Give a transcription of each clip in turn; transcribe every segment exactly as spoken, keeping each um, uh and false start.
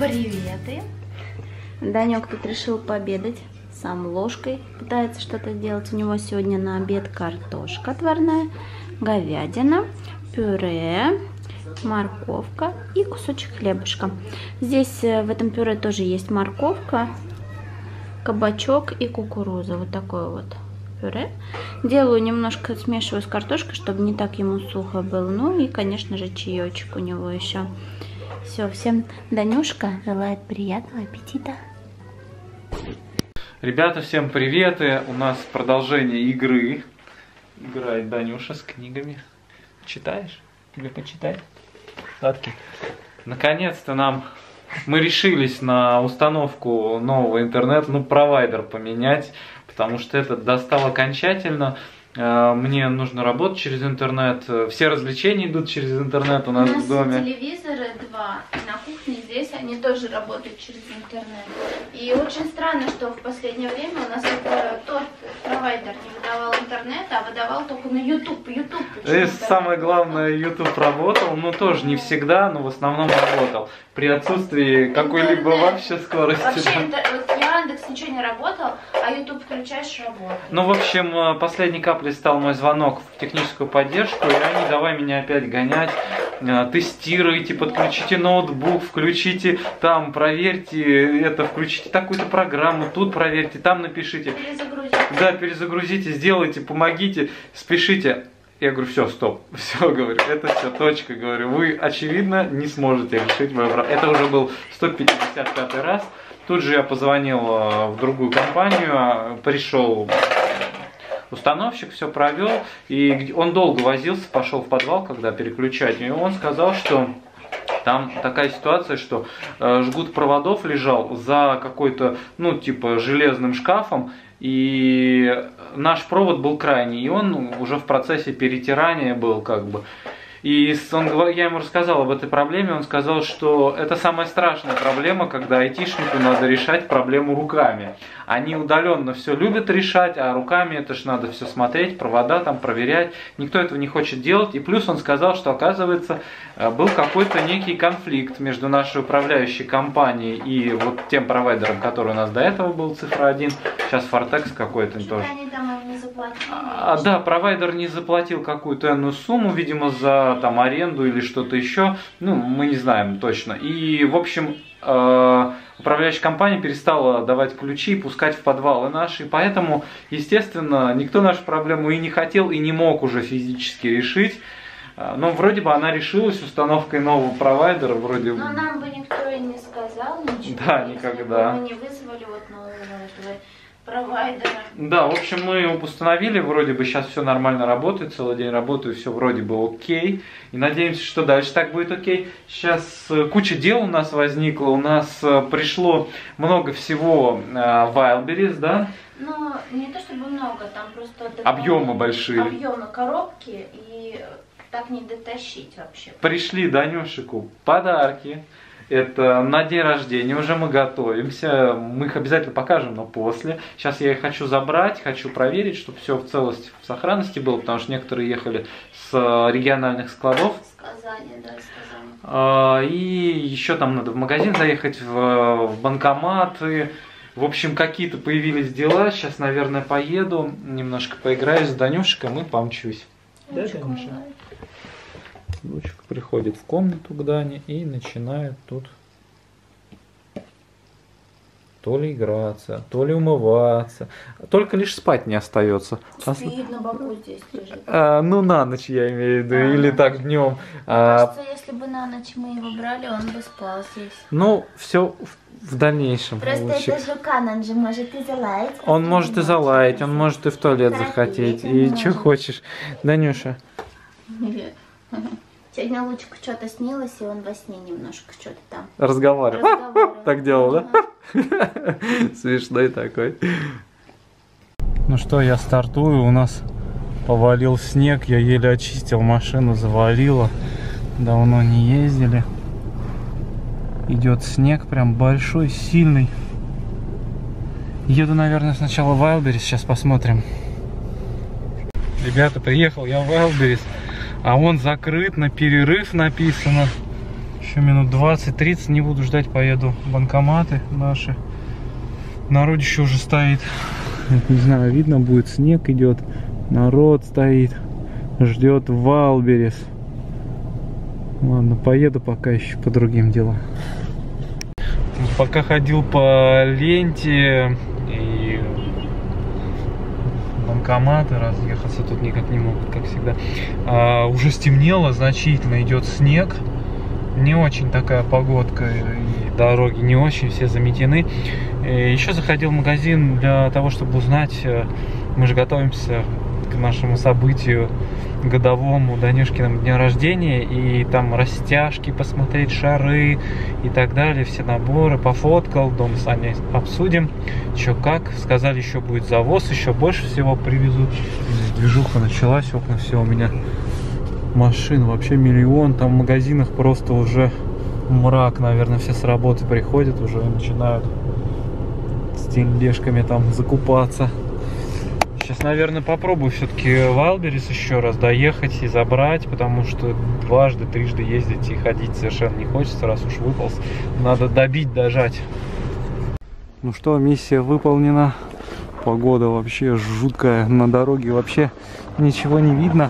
Приветы. Данек тут решил пообедать. Сам ложкой пытается что-то делать. У него сегодня на обед картошка отварная, говядина, пюре, морковка и кусочек хлебушка. Здесь в этом пюре тоже есть морковка, кабачок и кукуруза. Вот такое вот пюре. Делаю немножко, смешиваю с картошкой, чтобы не так ему сухо было. Ну и, конечно же, чаечек у него еще. Все, всем Данюшка желает приятного аппетита. Ребята, всем приветы! У нас продолжение игры. Играет Данюша с книгами. Читаешь? Тебе почитать? Сладкий. Наконец-то нам мы решились на установку нового интернета, ну, провайдер поменять, потому что этот достал окончательно. Мне нужно работать через интернет. Все развлечения идут через интернет у нас, у нас в доме. Телевизоры два. На кухне здесь они тоже работают через интернет. И очень странно, что в последнее время у нас тот провайдер не выдавал интернет, а выдавал только на YouTube. YouTube и самое главное, YouTube работал, но тоже не всегда, но в основном работал. При отсутствии какой-либо вообще скорости. Вообще, интер... вот Яндекс ничего не работал, а YouTube включаешь, работает. Ну, в общем, последней каплей стал мой звонок в техническую поддержку, и они давай меня опять гонять. Тестируйте, подключите ноутбук, включите там, проверьте это, включите такую-то программу, тут проверьте, там напишите. Перезагрузите. Да, перезагрузите, сделайте, помогите, спешите. Я говорю, все, стоп, все, говорю, это все, точка, говорю, вы, очевидно, не сможете решить мою проблему. Это уже был сто пятьдесят пятый раз. Тут же я позвонил в другую компанию, пришел установщик, все провел, и он долго возился, пошел в подвал, когда переключать, и он сказал, что там такая ситуация, что э, жгут проводов лежал за какой-то, ну, типа, железным шкафом, и наш провод был крайний, и он уже в процессе перетирания был, как бы. И он, я ему рассказал об этой проблеме, он сказал, что это самая страшная проблема, когда айтишнику надо решать проблему руками. Они удаленно все любят решать, а руками это ж надо все смотреть, провода там проверять. Никто этого не хочет делать. И плюс он сказал, что, оказывается, был какой-то некий конфликт между нашей управляющей компанией и вот тем провайдером, который у нас до этого был, цифра один. Сейчас Фортекс какой-то тоже. Они там им не заплатили. А, да, провайдер не заплатил какую-то энную сумму, видимо, за там аренду или что-то еще. Ну, мы не знаем точно. И, в общем, э, управляющая компания перестала давать ключи и пускать в подвалы наши. Поэтому, естественно, никто нашу проблему и не хотел, и не мог уже физически решить. Но вроде бы она решилась установкой нового провайдера. Вроде... Но нам бы никто и не сказал ничего. Да, никогда. Мы не вызвали вот нового этого провайдера. Да, в общем, мы его установили, вроде бы сейчас все нормально работает, целый день работаю, все вроде бы окей. И надеемся, что дальше так будет окей. Сейчас куча дел у нас возникла, у нас пришло много всего в Wildberries, да? Ну, не то чтобы много, там просто... Объемы большие. Объемы коробки, и так не дотащить вообще. Пришли Данюшику подарки. Это на день рождения уже мы готовимся. Мы их обязательно покажем, но после. Сейчас я их хочу забрать, хочу проверить, чтобы все в целости, в сохранности было, потому что некоторые ехали с региональных складов. С Казани, да, с Казани. И еще там надо в магазин заехать, в, в банкоматы. В общем, какие-то появились дела. Сейчас, наверное, поеду, немножко поиграю с Данюшиком и помчусь. Да, Данюша? Дочка приходит в комнату к Дане и начинает тут то ли играться, то ли умываться. Только лишь спать не остается. Спит на боку здесь лежит. А, ну, на ночь я имею в виду, а, или так днем. А, кажется, если бы на ночь мы его брали, он бы спал здесь. Ну, все в, в дальнейшем. Просто лучше. Это жукан, он же может и залаять. Он может и залаять, он может и в туалет захотеть. И что хочешь. Данюша. Сегодня Лучику что-то снилось, и он во сне немножко что-то там разговаривал. разговаривал. Так делал, да? Смешной такой. Ну что, я стартую. У нас повалил снег. Я еле очистил машину, завалило. Давно не ездили. Идет снег прям большой, сильный. Еду, наверное, сначала в Wildberries. Сейчас посмотрим. Ребята, приехал я в Wildberries. А он закрыт, на перерыв написано. Еще минут двадцать-тридцать, не буду ждать, поеду в банкоматы наши. Народище уже стоит. Не знаю, видно будет, снег идет. Народ стоит, ждет Вайлдберрис. Ладно, поеду пока еще по другим делам. Пока ходил по ленте и банкоматы, разъехаться тут никак не могут, как всегда. А, уже стемнело, значительно идет снег. Не очень такая погодка, и дороги не очень, все заметены. И еще заходил в магазин для того, чтобы узнать, мы же готовимся к нашему событию годовому, Данюшкиному дню рождения, и там растяжки посмотреть, шары и так далее, все наборы, пофоткал, дом с Аней обсудим, что как, сказали, еще будет завоз, еще больше всего привезут. Здесь движуха началась, окна все у меня, машин вообще миллион, там в магазинах просто уже мрак, наверное, все с работы приходят, уже начинают с тележками там закупаться. Сейчас, наверное, попробую все-таки Вайлдберрис еще раз доехать и забрать, потому что дважды, трижды ездить и ходить совершенно не хочется, раз уж выполз. Надо добить, дожать. Ну что, миссия выполнена. Погода вообще жуткая, на дороге вообще ничего не видно.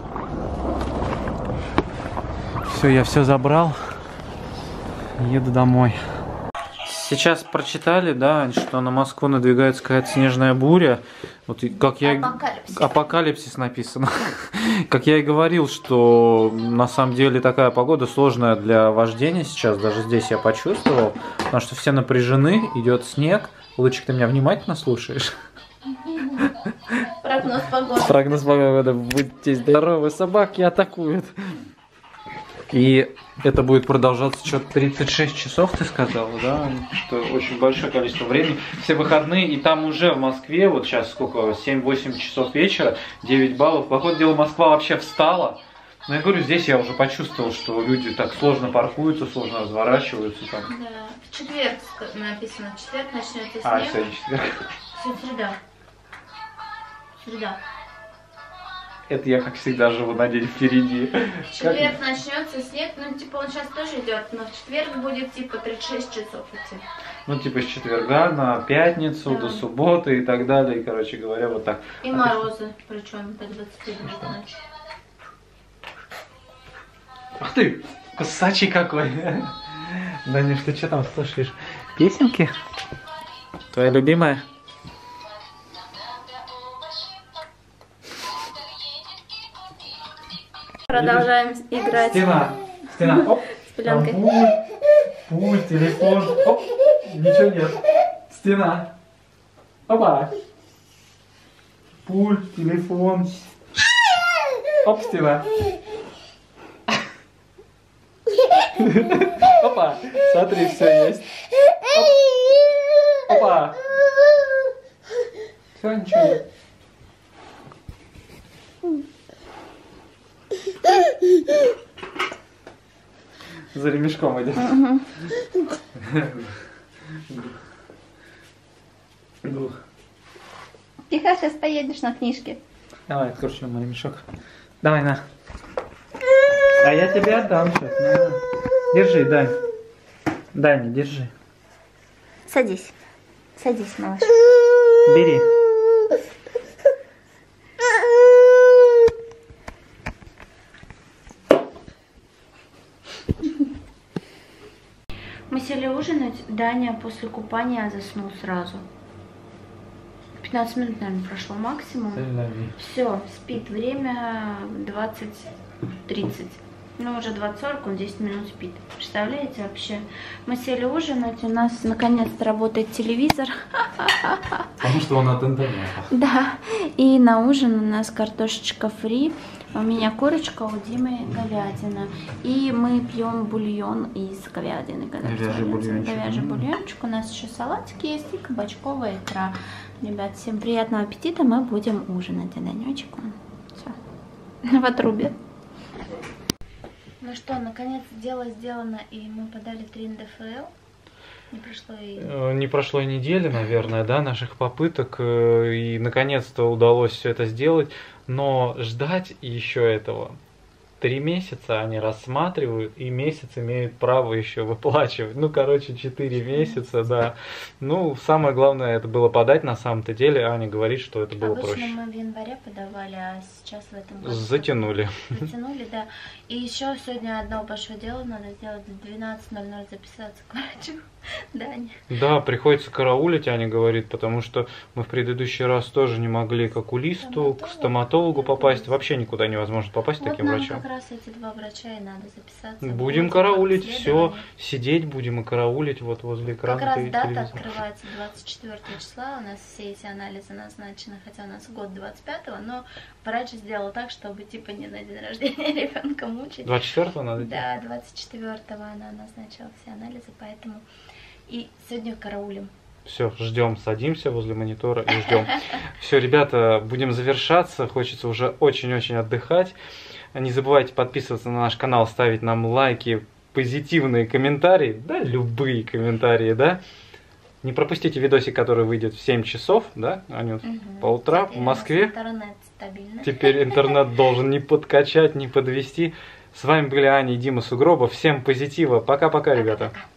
Все, я все забрал. Еду домой. Сейчас прочитали, да, что на Москву надвигается какая-то снежная буря. Вот как я... Апокалипсис. Апокалипсис написано. Как я и говорил, что на самом деле такая погода сложная для вождения сейчас. Даже здесь я почувствовал. Потому что все напряжены, идет снег. Лучик, ты меня внимательно слушаешь? Прогноз погоды. Прогноз погоды. Будьте здоровы, собаки атакуют. И это будет продолжаться что-то тридцать шесть часов, ты сказала, да? Что очень большое количество времени. Все выходные, и там уже в Москве, вот сейчас сколько, семь-восемь часов вечера, девять баллов. Походу дела, Москва вообще встала. Но я говорю, здесь я уже почувствовал, что люди так сложно паркуются, сложно разворачиваются. Там. Да, в четверг написано, в четверг начнется снег. А, сегодня четверг. Все, среда. Среда. Это я, как всегда, живу на день впереди. В четверг как... начнется снег, ну, типа, он сейчас тоже идет, но в четверг будет, типа, тридцать шесть часов идти. Ну, типа, с четверга на пятницу, да, до субботы и так далее, и, короче говоря, вот так. И а морозы, ты... причем, до двадцати пяти ночи. Ах ты, кусачий какой. Данюш, ты что там слушаешь? Песенки? Твоя любимая? Продолжаем играть. Стена, стена, оп. С пеленкой. Пульт, пульт, телефон, оп. Ничего нет. Стена. Опа. Пульт, телефон. Оп, стена. Опа. Смотри, все есть. Оп. Опа. Все, ничего нет. За ремешком идет. Угу. Тихо, сейчас поедешь на книжке. Давай, откручиваем ремешок. Давай, на. А я тебе отдам сейчас. На. Держи, Дань. Даня, держи. Садись. Садись, малыш. Бери. Мы сели ужинать, Даня после купания заснул сразу. пятнадцать минут, наверное, прошло максимум. Все, спит. Время двадцать тридцать. Ну, уже двадцать сорок, он десять минут спит. Представляете вообще? Мы сели ужинать, у нас наконец-то работает телевизор. Потому что он от интернета. Да, и на ужин у нас картошечка фри. У меня курочка, у Димы говядина. И мы пьем бульон из говядины. Говяжий бульончик. Говяжий бульончик. У нас еще салатики есть и кабачковая икра. Ребят, всем приятного аппетита. Мы будем ужинать. А Данечек, все, в отрубе. Ну что, наконец дело сделано, и мы подали три эн дэ эф эл. Не прошло и... Не прошло и недели, наверное, да, наших попыток, и наконец-то удалось все это сделать, но ждать еще этого три месяца они рассматривают, и месяц имеют право еще выплачивать. Ну, короче, четыре месяца, да. Ну, самое главное, это было подать на самом-то деле. Аня говорит, что это было Обычно проще. мы в январе подавали, а сейчас в этом году... Затянули. Затянули, да. И еще сегодня одно большое дело надо сделать. В двенадцать ноль ноль записаться к врачу. Да, Аня? Да, приходится караулить, Аня говорит, потому что мы в предыдущий раз тоже не могли к окулисту, к стоматологу попасть. Вообще никуда невозможно попасть Вот таким нам врачом. как раз эти два врача и надо записаться. Будем караулить, все, сидеть будем и караулить вот возле экрана. Как раз дата телевизора. открывается двадцать четвёртого числа, у нас все эти анализы назначены, хотя у нас год двадцать пятого, но врач сделал так, чтобы типа не на день рождения ребенка мучить. двадцать четвёртого надо? Да, двадцать четвёртого она назначила все анализы, поэтому и сегодня караулим. Все, ждем, садимся возле монитора и ждем. Все, ребята, будем завершаться. Хочется уже очень-очень отдыхать. Не забывайте подписываться на наш канал, ставить нам лайки, позитивные комментарии, да, любые комментарии, да. Не пропустите видосик, который выйдет в семь часов, да, Анют, угу. по утрам в Москве. Интернет стабильный. Теперь интернет должен не подкачать, не подвести. С вами были Аня и Дима Сугробов. Всем позитива. Пока-пока, ребята. Пока-пока.